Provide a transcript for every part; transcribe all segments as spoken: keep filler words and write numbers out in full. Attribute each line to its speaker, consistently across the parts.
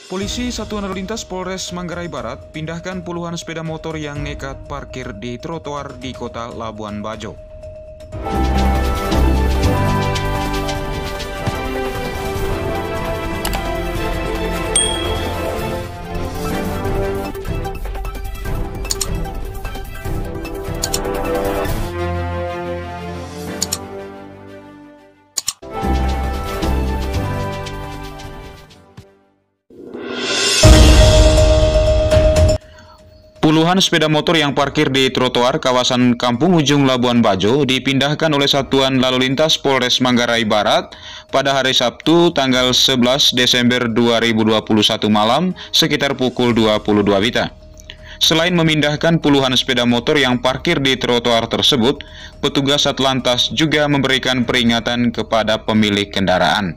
Speaker 1: Polisi Satuan Lalu Lintas Polres Manggarai Barat pindahkan puluhan sepeda motor yang nekat parkir di trotoar di kota Labuan Bajo. Puluhan sepeda motor yang parkir di trotoar kawasan Kampung Ujung Labuan Bajo dipindahkan oleh Satuan Lalu Lintas Polres Manggarai Barat pada hari Sabtu tanggal sebelas Desember dua ribu dua puluh satu malam sekitar pukul dua puluh dua WITA. Selain memindahkan puluhan sepeda motor yang parkir di trotoar tersebut, petugas Satlantas juga memberikan peringatan kepada pemilik kendaraan.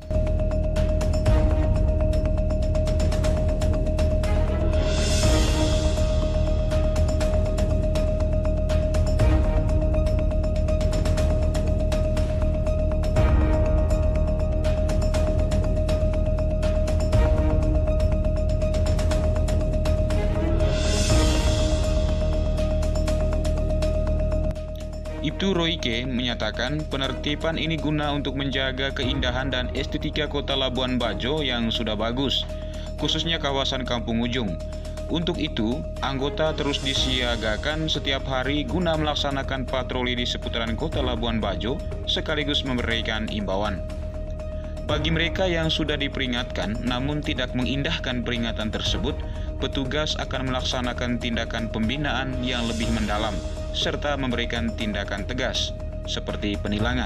Speaker 1: Ibtu Royke menyatakan penertiban ini guna untuk menjaga keindahan dan estetika kota Labuan Bajo yang sudah bagus, khususnya kawasan Kampung Ujung. Untuk itu, anggota terus disiagakan setiap hari guna melaksanakan patroli di seputaran kota Labuan Bajo sekaligus memberikan imbauan. Bagi mereka yang sudah diperingatkan namun tidak mengindahkan peringatan tersebut, petugas akan melaksanakan tindakan pembinaan yang lebih mendalam serta memberikan tindakan tegas seperti penilangan.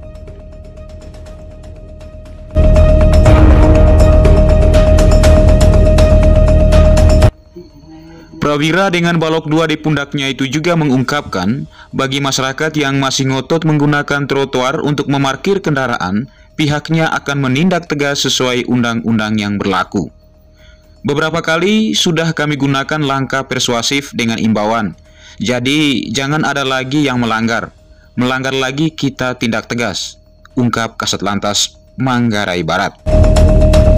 Speaker 1: Prawira dengan balok dua di pundaknya itu juga mengungkapkan, bagi masyarakat yang masih ngotot menggunakan trotoar untuk memarkir kendaraan, pihaknya akan menindak tegas sesuai undang-undang yang berlaku. Beberapa kali sudah kami gunakan langkah persuasif dengan imbauan. Jadi, jangan ada lagi yang melanggar. Melanggar lagi kita tindak tegas, ungkap Kasat Lantas Manggarai Barat.